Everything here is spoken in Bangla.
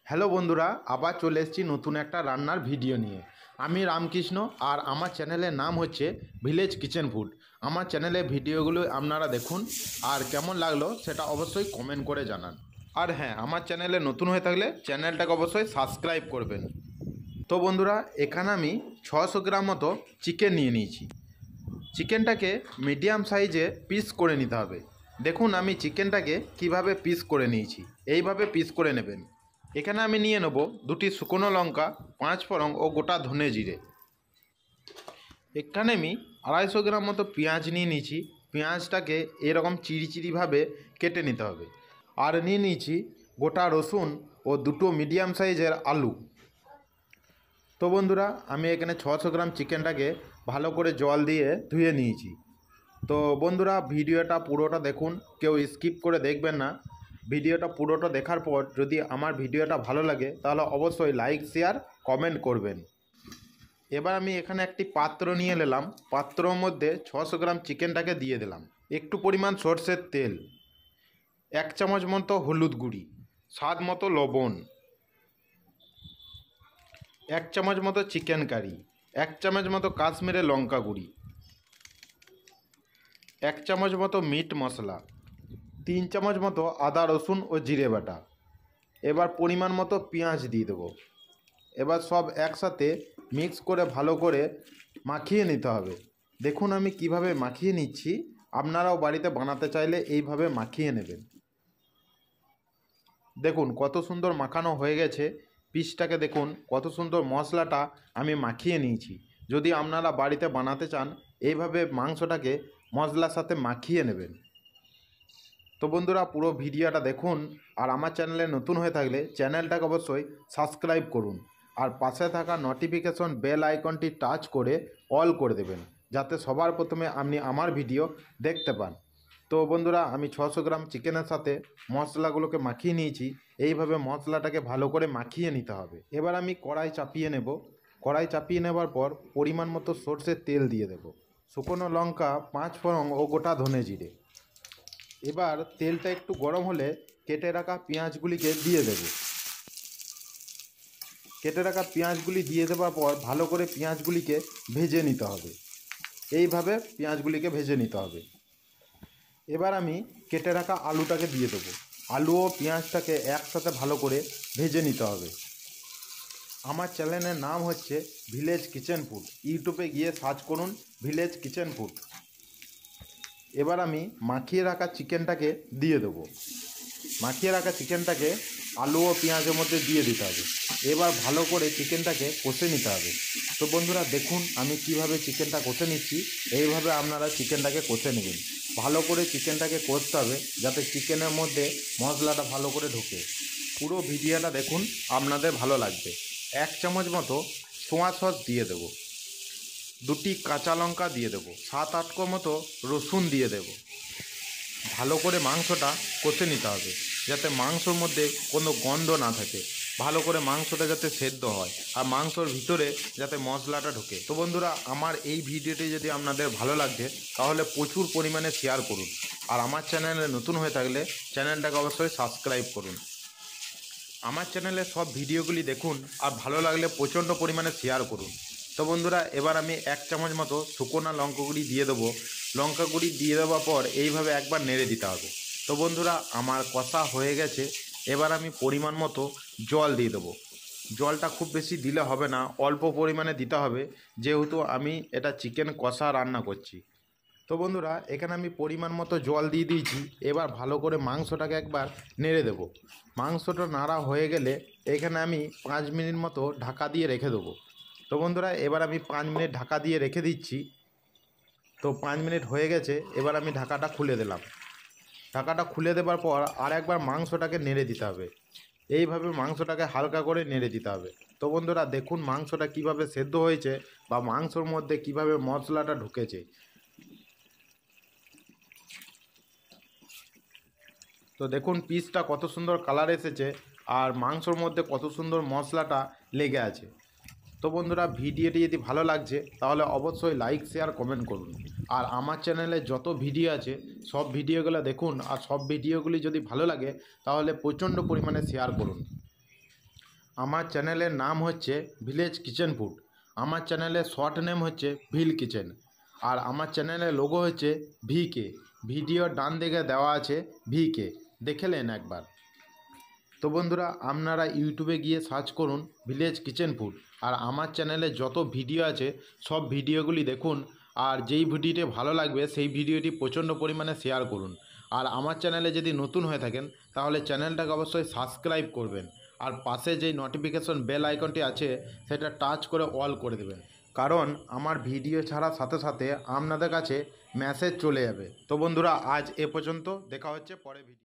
হ্যালো বন্ধুরা, আবার চলে এসেছি নতুন একটা রান্নার ভিডিও নিয়ে। আমি রামকৃষ্ণ, আর আমার চ্যানেলের নাম হচ্ছে ভিলেজ কিচেন ফুড। আমার চ্যানেলের ভিডিওগুলো আপনারা দেখুন, আর কেমন লাগলো সেটা অবশ্যই কমেন্ট করে জানান। আর হ্যাঁ, আমার চ্যানেলে নতুন হয়ে থাকলে চ্যানেলটাকে অবশ্যই সাবস্ক্রাইব করবেন। তো বন্ধুরা, এখানে আমি 600 গ্রাম মতো চিকেন নিয়ে নিয়েছি। চিকেনটাকে মিডিয়াম সাইজে পিস করে নিতে হবে। দেখুন আমি চিকেনটাকে কিভাবে পিস করে নিয়েছি, এইভাবে পিস করে নেবেন। এখানে আমি নিয়ে নেব দুটি শুকনো লঙ্কা, 5 ফোড়ন ও গোটা ধনে জিরে। এখানে আমি 250 গ্রাম মতো পেঁয়াজ নিয়ে নিয়েছি। পেঁয়াজটাকে এরকম চিরিচিরিভাবে কেটে নিতে হবে। আর নিয়ে নিয়েছি গোটা রসুন ও দুটো মিডিয়াম সাইজের আলু। তো বন্ধুরা, আমি এখানে 600 গ্রাম চিকেনটাকে ভালো করে জল দিয়ে ধুয়ে নিয়েছি। তো বন্ধুরা, ভিডিওটা পুরোটা দেখুন, কেউ স্কিপ করে দেখবেন না। ভিডিওটা পুরোটা দেখার পর যদি আমার ভিডিওটা ভালো লাগে তাহলে অবশ্যই লাইক, শেয়ার, কমেন্ট করবেন। এবার আমি এখানে একটি পাত্র নিয়ে নিলাম। পাত্রের মধ্যে 600 গ্রাম চিকেনটাকে দিয়ে দিলাম। একটু পরিমাণ সরষের তেল, 1 চামচ মতো হলুদ গুঁড়ি, স্বাদ মতো লবণ, 1 চামচ মতো চিকেন কারি, 1 চামচ মতো কাশ্মীরি লঙ্কা গুঁড়ি, 1 চামচ মতো মিট মশলা, 3 চামচ মতো আদা রসুন ও জিরে বাটা। এবার পরিমাণ মতো পেঁয়াজ দিয়ে দেবো। এবার সব একসাথে মিক্স করে ভালো করে মাখিয়ে নিতে হবে। দেখুন আমি কিভাবে মাখিয়ে নিচ্ছি, আপনারাও বাড়িতে বানাতে চাইলে এইভাবে মাখিয়ে নেবেন। দেখুন কত সুন্দর মাখানো হয়ে গেছে। পিসটাকে দেখুন কত সুন্দর মশলাটা আমি মাখিয়ে নিয়েছি। যদি আপনারা বাড়িতে বানাতে চান, এইভাবে মাংসটাকে মশলার সাথে মাখিয়ে নেবেন। তো বন্ধুরা, পুরো ভিডিওটা দেখুন, আর আমার চ্যানেলে নতুন হয়ে থাকলে চ্যানেলটাকে অবশ্যই সাবস্ক্রাইব করুন, আর পাশে থাকা নোটিফিকেশন বেল আইকনটি টাচ করে অল করে দেবেন, যাতে সবার প্রথমে আপনি আমার ভিডিও দেখতে পান। তো বন্ধুরা, আমি 600 গ্রাম চিকেনের সাথে মশলাগুলোকে মাখিয়ে নিয়েছি। এইভাবে মশলাটাকে ভালো করে মাখিয়ে নিতে হবে। এবার আমি কড়াই চাপিয়ে নেব। কড়াই চাপিয়ে নেবার পর পরিমাণ মতো সরষের তেল দিয়ে দেব, শুকনো লঙ্কা, 5 ফোড়ন ও গোটা ধনে জিরে। এবার তেলটা একটু গরম হলে কেটে রাখা পেঁয়াজগুলিকে দিয়ে দেব। কেটে রাখা পেঁয়াজগুলি দিয়ে দেওয়ার পর ভালো করে পেঁয়াজগুলিকে ভেজে নিতে হবে। এইভাবে পেঁয়াজগুলিকে ভেজে নিতে হবে। এবার আমি কেটে রাখা আলুটাকে দিয়ে দেবো। আলু ও পেঁয়াজটাকে একসাথে ভালো করে ভেজে নিতে হবে। আমার চ্যানেলের নাম হচ্ছে ভিলেজ কিচেন ফুড। ইউটিউবে গিয়ে সার্চ করুন ভিলেজ কিচেন ফুড। এবার আমি মাখিয়ে রাখা চিকেনটাকে দিয়ে দেবো। মাখিয়ে রাখা চিকেনটাকে আলু ও পেঁয়াজের মধ্যে দিয়ে দিতে হবে। এবার ভালো করে চিকেনটাকে কষে নিতে হবে। তো বন্ধুরা দেখুন আমি কিভাবে চিকেনটা কষে নিচ্ছি। এইভাবে আপনারা চিকেনটাকে কষে নেবেন। ভালো করে চিকেনটাকে কষতে হবে যাতে চিকেনের মধ্যে মশলাটা ভালো করে ঢোকে। পুরো ভিডিওটা দেখুন, আপনাদের ভালো লাগবে। 1 চামচ মতো সোয়া সস দিয়ে দেবো। 2টি কাঁচা লঙ্কা দিয়ে দেবো। 7-8 কোয়া মতো রসুন দিয়ে দেবো। ভালো করে মাংসটা কষে নিতে হবে যাতে মাংসর মধ্যে কোনো গন্ধ না থাকে। ভালো করে মাংসটা যাতে সেদ্ধ হয় আর মাংসর ভিতরে যাতে মশলাটা ঢোকে। তো বন্ধুরা, আমার এই ভিডিওটি যদি আপনাদের ভালো লাগে তাহলে প্রচুর পরিমাণে শেয়ার করুন, আর আমার চ্যানেলে নতুন হয়ে থাকলে চ্যানেলটাকে অবশ্যই সাবস্ক্রাইব করুন। আমার চ্যানেলে সব ভিডিওগুলি দেখুন, আর ভালো লাগলে প্রচণ্ড পরিমাণে শেয়ার করুন। তো বন্ধুরা, এবার আমি 1 চামচ মতো শুকনো লঙ্কা গুঁড়ি দিয়ে দেবো। লঙ্কা গুঁড়ি দিয়ে দেওয়ার পর এইভাবে একবার নেড়ে দিতে হবে। তো বন্ধুরা, আমার কষা হয়ে গেছে। এবার আমি পরিমাণ মতো জল দিয়ে দেবো। জলটা খুব বেশি দিলে হবে না, অল্প পরিমাণে দিতে হবে, যেহেতু আমি এটা চিকেন কষা রান্না করছি। তো বন্ধুরা, এখানে আমি পরিমাণ মতো জল দিয়ে দিয়েছি। এবার ভালো করে মাংসটাকে একবার নেড়ে দেব। মাংসটা নাড়া হয়ে গেলে এখানে আমি 5 মিনিট মতো ঢাকা দিয়ে রেখে দেবো। তো বন্ধুরা, এবার আমি 5 মিনিট ঢাকা দিয়ে রেখে দিচ্ছি। তো 5 মিনিট হয়ে গেছে। এবার আমি ঢাকাটা খুলে দিলাম। ঢাকাটা খুলে দেওয়ার পর আর একবার মাংসটাকে নেড়ে দিতে হবে। এইভাবে মাংসটাকে হালকা করে নেড়ে দিতে হবে। তো বন্ধুরা দেখুন মাংসটা কিভাবে সেদ্ধ হয়েছে বা মাংসর মধ্যে কিভাবে মশলাটা ঢুকেছে। তো দেখুন পিসটা কত সুন্দর কালার এসেছে, আর মাংসর মধ্যে কত সুন্দর মশলাটা লেগে আছে। তো বন্ধুরা, ভিডিওটি যদি ভালো লাগছে তাহলে অবশ্যই লাইক, শেয়ার, কমেন্ট করুন। আর আমার চ্যানেলে যত ভিডিও আছে সব ভিডিওগুলো দেখুন, আর সব ভিডিওগুলি যদি ভালো লাগে তাহলে প্রচণ্ড পরিমাণে শেয়ার করুন। আমার চ্যানেলের নাম হচ্ছে ভিলেজ কিচেন ফুড। আমার চ্যানেলের শর্ট নেম হচ্ছে ভিল কিচেন। আর আমার চ্যানেলের লোগো হচ্ছে ভিকে। ভিডিওর ডান দিকে দেওয়া আছে ভিকে, দেখে নেন একবার। তো বন্ধুরা, আপনারা ইউটিউবে গিয়ে সার্চ করুন ভিলেজ কিচেন ফুড, আর আমার চ্যানেলে যত ভিডিও আছে সব ভিডিওগুলি দেখুন। আর যেই ভিডিওটি ভালো লাগবে সেই ভিডিওটি প্রচণ্ড পরিমাণে শেয়ার করুন। আর আমার চ্যানেলে যদি নতুন হয়ে থাকেন তাহলে চ্যানেলটাকে অবশ্যই সাবস্ক্রাইব করবেন, আর পাশে যেই নোটিফিকেশন বেল আইকনটি আছে সেটা টাচ করে অল করে দেবেন, কারণ আমার ভিডিও ছাড়ার সাথে সাথে আপনাদের কাছে মেসেজ চলে যাবে। তো বন্ধুরা, আজ এ পর্যন্ত, দেখা হচ্ছে পরে ভিডিও।